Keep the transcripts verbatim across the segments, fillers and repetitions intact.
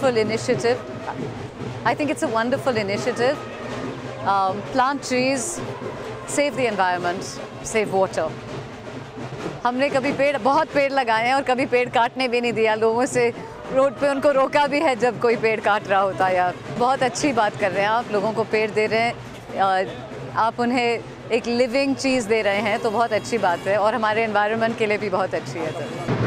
wonderful initiative. I think it's a wonderful initiative. Um, plant trees, save the environment, save water. हमने कभी पेड़ बहुत पेड़ लगाए हैं और कभी पेड़ काटने भी नहीं दिया लोगों से, रोड पे उनको रोका भी है जब कोई पेड़ काट रहा होता है। बहुत अच्छी बात कर रहे हैं आप, लोगों को पेड़ दे रहे हैं, आप उन्हें एक लिविंग चीज़ दे रहे हैं, तो बहुत अच्छी बात है और हमारे एनवायरनमेंट के लिए भी बहुत अच्छी है।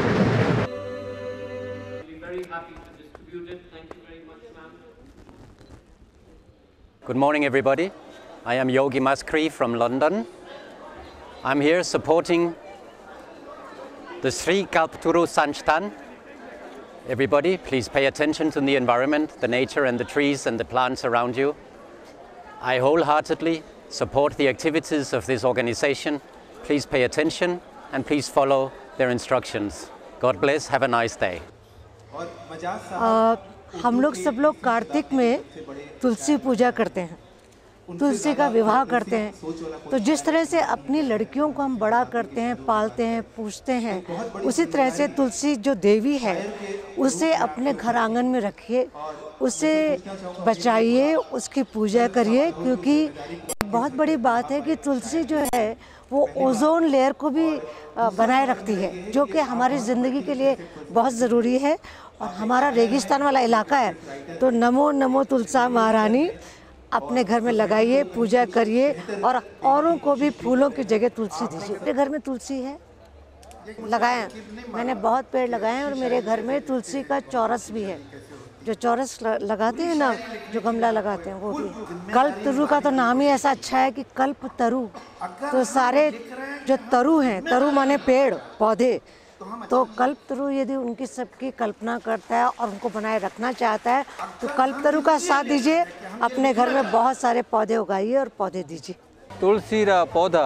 Good morning, everybody. I am Yogi Maskri from London. I'm here supporting the Sri Kalpataru Sansthan. Everybody, please pay attention to the environment, the nature and the trees and the plants around you. I wholeheartedly support the activities of this organization. Please pay attention and please follow their instructions. God bless. Have a nice day. Uh, हम लोग सब लोग कार्तिक में तुलसी पूजा करते हैं, तुलसी का विवाह करते हैं। तो जिस तरह से अपनी लड़कियों को हम बड़ा करते हैं, पालते हैं, पूछते हैं, उसी तरह से तुलसी जो देवी है उसे अपने घर आंगन में रखिए, उसे बचाइए, उसकी पूजा करिए, क्योंकि बहुत बड़ी बात है कि तुलसी जो है वो ओजोन लेयर को भी बनाए रखती है, जो कि हमारी ज़िंदगी के लिए बहुत ज़रूरी है। और हमारा रेगिस्तान वाला इलाका है, तो नमो नमो तुलसा महारानी अपने घर में लगाइए, पूजा करिए और औरों को भी फूलों की जगह तुलसी दीजिए। मेरे घर में तुलसी है, लगाए, मैंने बहुत पेड़ लगाए हैं और मेरे घर में तुलसी का चौरस भी है, जो चौरस लगाते हैं ना, जो गमला लगाते हैं वो भी। कल्पतरु का तो नाम ही ऐसा अच्छा है कि कल्पतरु, तो सारे जो तरु हैं, तरु माने पेड़ पौधे, तो कल्पतरु यदि उनकी सबकी कल्पना करता है और उनको बनाए रखना चाहता है तो कल्पतरु का साथ दीजिए, अपने घर में बहुत सारे पौधे उगाइए और पौधे दीजिए। तुलसी रा पौधा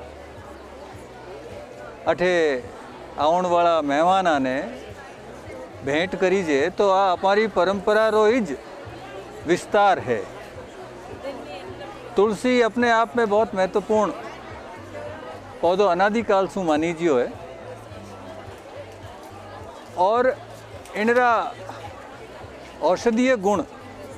अठे आवन वाला मेहमाना ने भेंट करीजे, तो आ हमारी परंपरा रो हिज विस्तार है। तुलसी अपने आप में बहुत महत्वपूर्ण पौधो अनादिकाल सु मानी जियो है और इनरा औषधीय गुण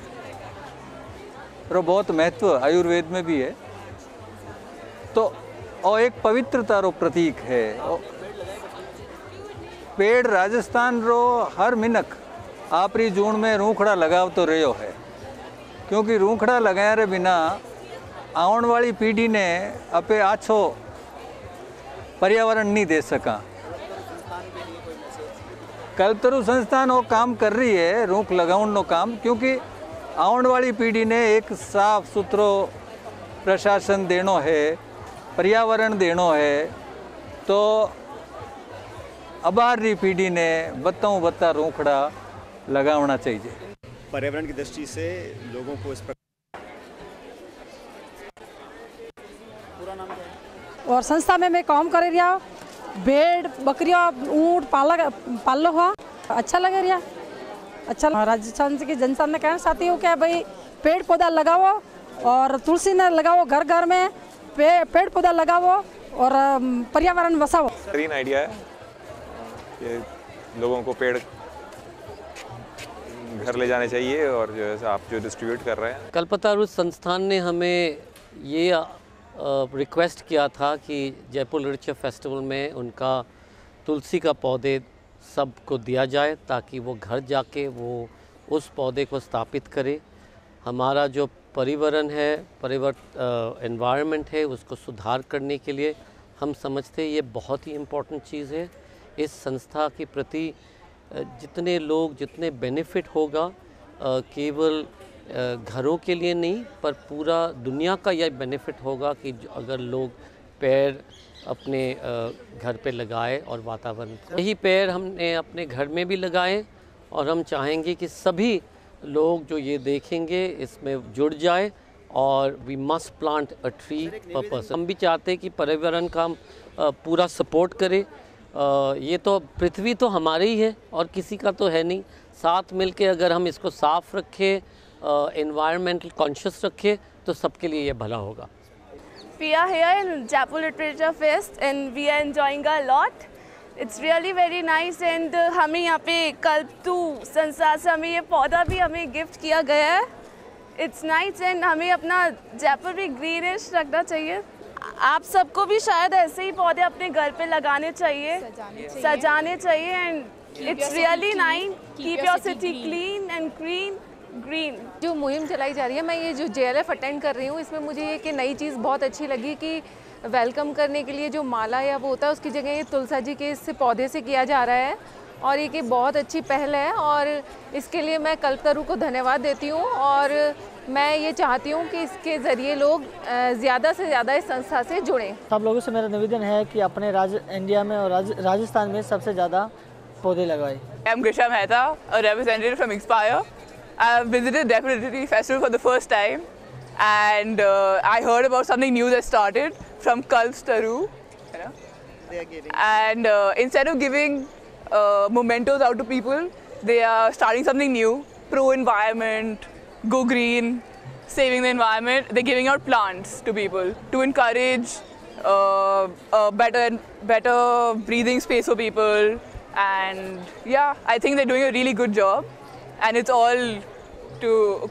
रो बहुत महत्व आयुर्वेद में भी है। तो और एक पवित्रता रो प्रतीक है। पेड़ राजस्थान रो हर मिनक आपरी जून में रूखड़ा लगाव तो रहो है, क्योंकि रूखड़ा लगाया रे बिना आवन वाली पीढ़ी ने अपे आछो पर्यावरण नहीं दे सका। कल्पतरु संस्थान वो काम कर रही है रूख लगाउन नो काम, क्योंकि आने वाली पीढ़ी ने एक साफ सुथरो प्रशासन देनो है, पर्यावरण देनो है, तो अबार री पीढ़ी ने बत्ताओं बत्ता रूखड़ा लगावना चाहिए। पर्यावरण की दृष्टि से लोगों को इस प्रकार पूरा नाम क्या है? और संस्था में मैं काम कर रही हूँ, भेड़ बकरियाँ ऊँट पाला पाल हुआ, अच्छा लगे रिया, अच्छा। राजस्थान की जनता ने कहना चाहती हूँ कि भाई पेड़ पौधा लगाओ और तुलसी ने लगाओ, घर घर में पे, पेड़ पौधा लगाओ और पर्यावरण बचाओ। ग्रीन आइडिया है कि लोगों को पेड़ घर ले जाने चाहिए और जो है आप जो डिस्ट्रीब्यूट कर रहे हैं। कल्पतरु संस्थान ने हमें ये रिक्वेस्ट किया था कि जयपुर लिटरेचर फेस्टिवल में उनका तुलसी का पौधे सबको दिया जाए, ताकि वो घर जाके वो उस पौधे को स्थापित करे। हमारा जो पर्यावरण है, परिवर्तन एनवायरनमेंट है, उसको सुधार करने के लिए हम समझते हैं ये बहुत ही इम्पोर्टेंट चीज़ है। इस संस्था के प्रति जितने लोग, जितने बेनिफिट होगा, केवल घरों के लिए नहीं पर पूरा दुनिया का यह बेनिफिट होगा कि अगर लोग पेड़ अपने घर पे लगाए और वातावरण, यही पेड़ हमने अपने घर में भी लगाए और हम चाहेंगे कि सभी लोग जो ये देखेंगे इसमें जुड़ जाए और we must plant a tree per person. हम भी चाहते हैं कि पर्यावरण का हम पूरा सपोर्ट करें। ये तो पृथ्वी तो हमारी ही है और किसी का तो है नहीं, साथ मिलके अगर हम इसको साफ रखें, एनवायरमेंटल कॉन्शियस रखें, तो सबके लिए ये भला होगा। We are here in Jaipur Literature Fest and we are enjoying a lot it's really very nice and हमें यहाँ पे कल्पतरू संस्थान से हमें ये पौधा भी हमें गिफ्ट किया गया है। इट्स नाइस एंड हमें अपना जयपुर भी ग्रीनिश रखना चाहिए। आप सबको भी शायद ऐसे ही पौधे अपने घर पे लगाने चाहिए, सजाने चाहिए and it's really nice. Keep your city clean and green green. जो मुहिम चलाई जा रही है, मैं ये जो जे एल एफ अटेंड कर रही हूँ, इसमें मुझे ये कि नई चीज़ बहुत अच्छी लगी कि वेलकम करने के लिए जो माला या वो होता है उसकी जगह ये तुलसा जी के इस पौधे से किया जा रहा है और ये कि बहुत अच्छी पहल है और इसके लिए मैं कल्पतरू को धन्यवाद देती हूँ और मैं ये चाहती हूँ कि इसके ज़रिए लोग ज़्यादा से ज़्यादा इस संस्था से जुड़ें। सब लोगों से मेरा निवेदन है कि अपने राज्य इंडिया में और राज, राजस्थान में सबसे ज़्यादा पौधे लगाएं। I am Grisha Mehta, a representative from Inspire. I have visited Jaipur Literary Festival for the first time and uh, I heard about something new that started from Kalptaru, you know? They are getting and uh, instead of giving uh, mementos out to people, they are starting something new, pro-environment, go green, saving the environment. They're giving out plants to people to encourage uh, a better, better breathing space for people. And yeah, I think they're doing a really good job and it's all to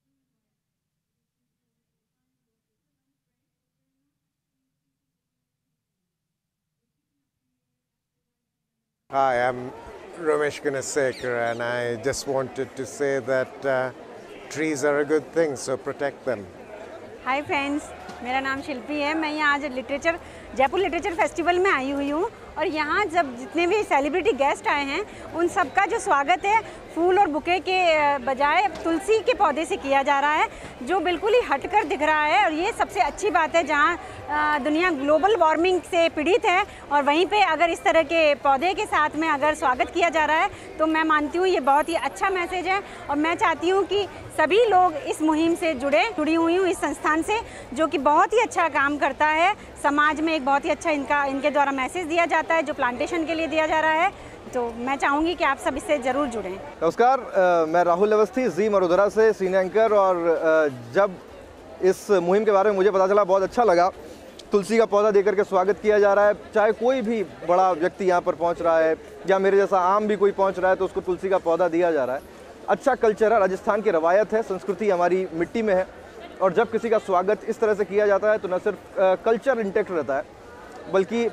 Hi, I'm Ramesh Gunasekar and I just wanted to say that uh, trees are a good thing, so protect them. Hi friends, मेरा नाम शिल्पी है। मैं यहाँ आज literature Jaipur literature festival में आई हुई हूँ और यहाँ जब जितने भी सेलिब्रिटी गेस्ट आए हैं उन सबका जो स्वागत है फूल और बुके के बजाय तुलसी के पौधे से किया जा रहा है, जो बिल्कुल ही हटकर दिख रहा है और ये सबसे अच्छी बात है। जहाँ दुनिया ग्लोबल वार्मिंग से पीड़ित है और वहीं पे अगर इस तरह के पौधे के साथ में अगर स्वागत किया जा रहा है तो मैं मानती हूँ ये बहुत ही अच्छा मैसेज है और मैं चाहती हूँ कि सभी लोग इस मुहिम से जुड़े जुड़ी हुई हूँ इस संस्थान से, जो कि बहुत ही अच्छा काम करता है। समाज में एक बहुत ही अच्छा इनका इनके द्वारा मैसेज दिया जाता है जो प्लांटेशन के लिए दिया जा रहा है, तो मैं चाहूँगी कि आप सब इससे ज़रूर जुड़ें। नमस्कार, मैं राहुल अवस्थी जी मरुधरा से सीनियर एंकर और जब इस मुहिम के बारे में मुझे पता चला बहुत अच्छा लगा। तुलसी का पौधा देकर के स्वागत किया जा रहा है, चाहे कोई भी बड़ा व्यक्ति यहाँ पर पहुँच रहा है या मेरे जैसा आम भी कोई पहुँच रहा है तो उसको तुलसी का पौधा दिया जा रहा है। अच्छा कल्चर है, राजस्थान की रवायत है, संस्कृति हमारी मिट्टी में है और जब किसी का स्वागत इस तरह से किया जाता है तो न सिर्फ कल्चर इंटैक्ट रहता है बल्कि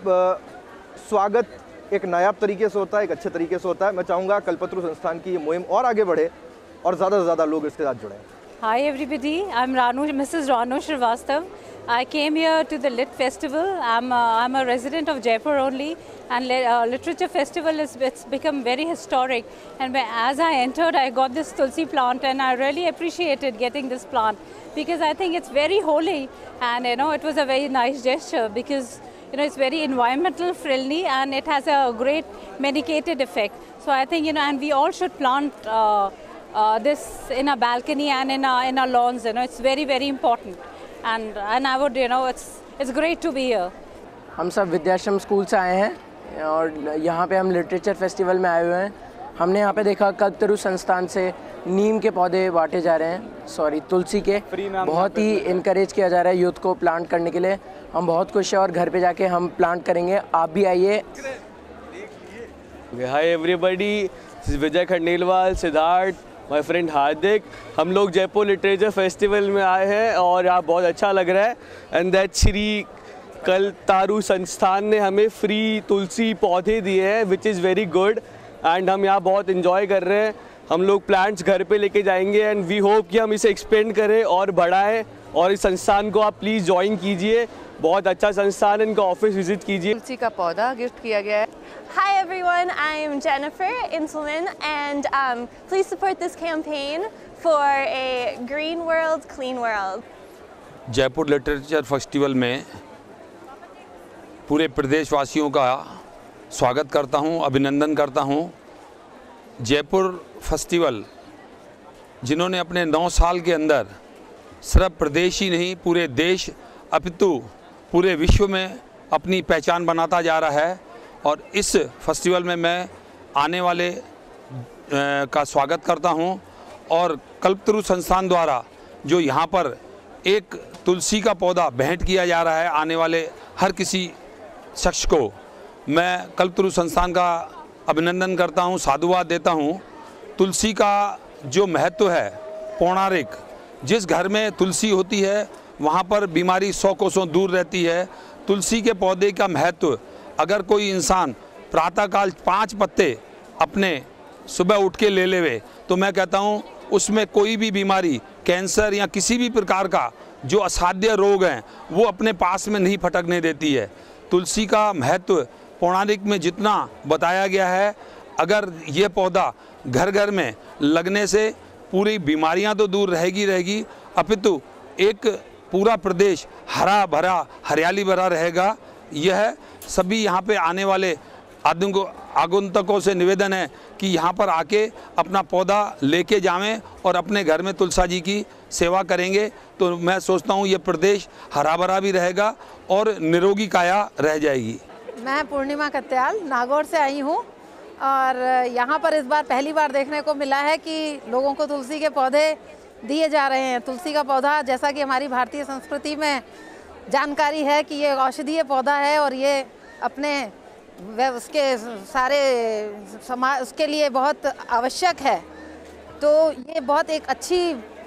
स्वागत एक नायाब तरीके से होता है, एक अच्छे तरीके से होता है। मैं चाहूँगा कल्पतरू संस्थान की ये मुहिम और आगे बढ़े और ज़्यादा से ज़्यादा लोग इसके साथ जुड़ें। Hi everybody, I'm Ranu, Missus Ranu Srivastav. I came here to the Lit Festival. I'm a, I'm a resident of Jaipur only, and uh, Literature Festival is it's become very historic. And as I entered, I got this Tulsi plant, and I really appreciated getting this plant because I think it's very holy, and you know it was a very nice gesture because you know it's very environmental friendly and it has a great medicated effect. So I think you know, and we all should plant uh, uh, this in a balcony and in our in our lawns. You know, it's very very important. And and I would you know it's it's great to be here. हम सब Vidyashram school से आए हैं और यहाँ पे हम literature festival में आए हुए हैं। हमने यहाँ पे देखा कल्पतरू संस्थान से नीम के पौधे बांटे जा रहे हैं, सॉरी तुलसी के, बहुत ही इनकरेज किया जा रहा है यूथ को प्लांट करने के लिए। हम बहुत खुश हैं और घर पे जाके हम प्लांट करेंगे, आप भी आइए। Hi everybody, Vijay Khandelwal, Siddharth, my friend Hardik. हम लोग जयपुर लिटरेचर फेस्टिवल में आए हैं और यहाँ बहुत अच्छा लग रहा है एंड दैट श्री कल्पतरू संस्थान ने हमें फ्री तुलसी पौधे दिए हैं which is very good and हम यहाँ बहुत इन्जॉय कर रहे हैं। हम लोग प्लांट्स घर पे लेके जाएंगे एंड वी होप कि हम इसे एक्सपेंड करें और बढ़ाएं और इस संस्थान को आप प्लीज़ ज्वाइन कीजिए, बहुत अच्छा संस्थान है, इनका ऑफिस विजिट कीजिए। तुलसी का पौधा गिफ्ट किया गया है। Hi everyone, I'm Jennifer Inselman and um, please support this campaign for a green world, clean world. Jaipur literature festival में पूरे प्रदेशवासियों का स्वागत करता हूं, अभिनंदन करता हूं। जयपुर फेस्टिवल जिन्होंने अपने नौ साल के अंदर सिर्फ प्रदेश ही नहीं पूरे देश अपितु पूरे विश्व में अपनी पहचान बनाता जा रहा है और इस फेस्टिवल में मैं आने वाले आ, का स्वागत करता हूं और कल्पतरू संस्थान द्वारा जो यहाँ पर एक तुलसी का पौधा भेंट किया जा रहा है आने वाले हर किसी शख्स को, मैं कल्पतरु संस्थान का अभिनंदन करता हूँ, साधुवाद देता हूँ। तुलसी का जो महत्व है पौराणिक, जिस घर में तुलसी होती है वहाँ पर बीमारी सौ कोसों दूर रहती है। तुलसी के पौधे का महत्व, अगर कोई इंसान प्रातःकाल पाँच पत्ते अपने सुबह उठ के ले लेवे तो मैं कहता हूँ उसमें कोई भी बीमारी, कैंसर या किसी भी प्रकार का जो असाध्य रोग हैं वो अपने पास में नहीं फटकने देती है। तुलसी का महत्व पौराणिक में जितना बताया गया है, अगर ये पौधा घर घर में लगने से पूरी बीमारियां तो दूर रहेगी रहेगी अपितु एक पूरा प्रदेश हरा भरा हरियाली भरा रहेगा। यह सभी यहाँ पे आने वाले आगंतुकों से निवेदन है कि यहाँ पर आके अपना पौधा लेके जावें और अपने घर में तुलसा जी की सेवा करेंगे तो मैं सोचता हूँ ये प्रदेश हरा भरा भी रहेगा और निरोगी काया रह जाएगी। मैं पूर्णिमा कत्याल नागौर से आई हूँ और यहाँ पर इस बार पहली बार देखने को मिला है कि लोगों को तुलसी के पौधे दिए जा रहे हैं। तुलसी का पौधा, जैसा कि हमारी भारतीय संस्कृति में जानकारी है कि ये औषधीय पौधा है और ये अपने वे उसके सारे समाज उसके लिए बहुत आवश्यक है। तो ये बहुत एक अच्छी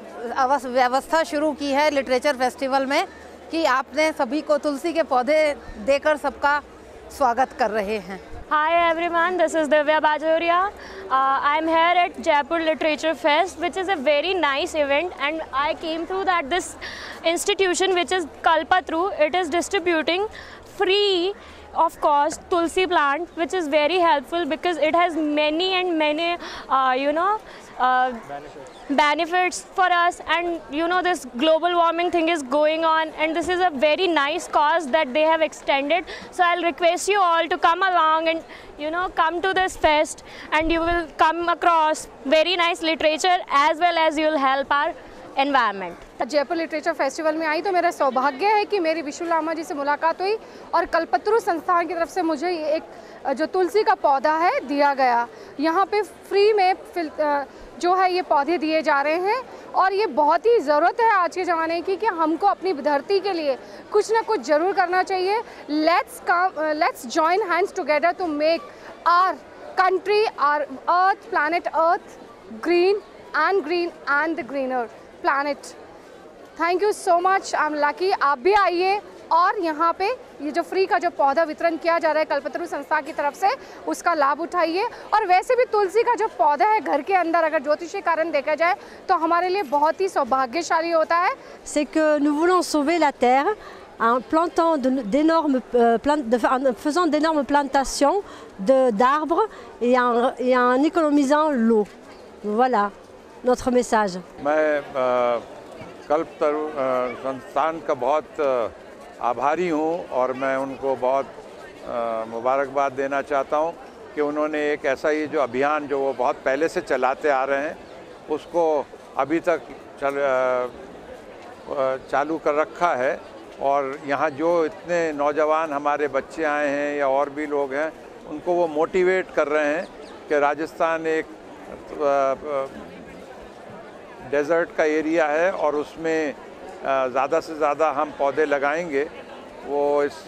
व्यवस्था शुरू की है लिटरेचर फेस्टिवल में कि आपने सभी को तुलसी के पौधे देकर सबका स्वागत कर रहे हैं। Hi everyone, this is Divya Bajoria. Uh, I'm here at Jaipur Literature Fest, which is a very nice event, and I came through that this institution, which is Kalpatru, it is distributing free of cost tulsi plant, which is very helpful because it has many and many uh, you know uh, benefits. benefits for us, and you know this global warming thing is going on, and this is a very nice cause that they have extended. So I'll request you all to come along and you know come to this fest, and you will come across very nice literature as well as you will help our environment. Jaipur literature festival में आई तो मेरा सौभाग्य है कि मेरी विशु लामा जी से मुलाकात हुई और कल्पतरु संस्थान की तरफ से मुझे एक जो तुलसी का पौधा है दिया गया। यहाँ पे फ्री में जो है ये पौधे दिए जा रहे हैं और ये बहुत ही ज़रूरत है आज के ज़माने की कि हमको अपनी धरती के लिए कुछ ना कुछ ज़रूर करना चाहिए। Let's come let's join hands together to make our country, our earth, planet earth green and green and the greener planet. Thank you so much, I am lucky. आप भी आइए और यहाँ पे ये जो फ्री का जो पौधा वितरण किया जा रहा है कल्पतरु संस्था की तरफ से, उसका लाभ उठाइए। और वैसे भी तुलसी का जो पौधा है घर के अंदर अगर ज्योतिषीय कारण देखा जाए तो हमारे लिए बहुत ही सौभाग्यशाली होता है। C'est que nous voulons sauver la terre en plantant d'énormes plantes, en faisant d'énormes plantations de d'arbres et en, et en économisant l'eau. Voilà notre message. मैं कल्पतरु संस्थान का बहुत आभारी हूँ और मैं उनको बहुत मुबारकबाद देना चाहता हूँ कि उन्होंने एक ऐसा ही जो अभियान जो वो बहुत पहले से चलाते आ रहे हैं उसको अभी तक चल चालू कर रखा है। और यहाँ जो इतने नौजवान हमारे बच्चे आए हैं या और भी लोग हैं उनको वो मोटिवेट कर रहे हैं कि राजस्थान एक डेज़र्ट का एरिया है और उसमें ज़्यादा से ज़्यादा हम पौधे लगाएंगे, वो इस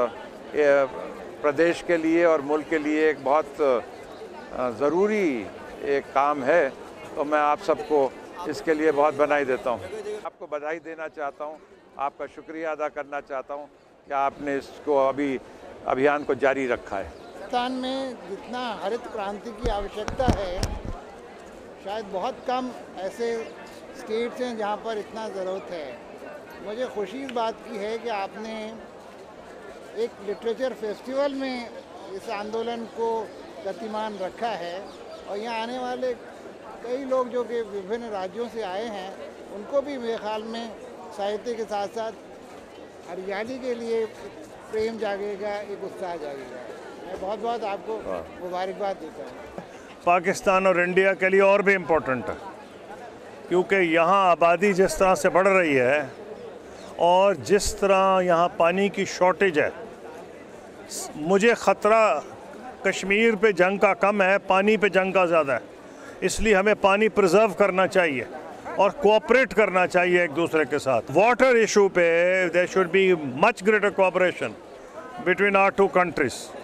प्रदेश के लिए और मुल्क के लिए एक बहुत ज़रूरी एक काम है। तो मैं आप सबको इसके लिए बहुत बधाई देता हूँ। आपको बधाई देना चाहता हूँ, आपका शुक्रिया अदा करना चाहता हूँ कि आपने इसको अभी अभियान को जारी रखा है। राजस्थान में जितना हरित क्रांति की आवश्यकता है शायद बहुत कम ऐसे स्टेट्स हैं जहाँ पर इतना ज़रूरत है। मुझे खुशी इस बात की है कि आपने एक लिटरेचर फेस्टिवल में इस आंदोलन को गतिमान रखा है और यहाँ आने वाले कई लोग जो कि विभिन्न राज्यों से आए हैं उनको भी मेरे ख्याल में साहित्य के साथ साथ हरियाली के लिए प्रेम जागेगा, एक उत्साह जागेगा। मैं बहुत बहुत आपको मुबारकबाद देता हूँ। पाकिस्तान और इंडिया के लिए और भी इम्पोर्टेंट है क्योंकि यहाँ आबादी जिस तरह से बढ़ रही है और जिस तरह यहाँ पानी की शॉर्टेज है, मुझे ख़तरा कश्मीर पे जंग का कम है, पानी पे जंग का ज़्यादा है। इसलिए हमें पानी प्रिजर्व करना चाहिए और कोऑपरेट करना चाहिए एक दूसरे के साथ। वाटर इशू पे there should be much greater cooperation between our two countries.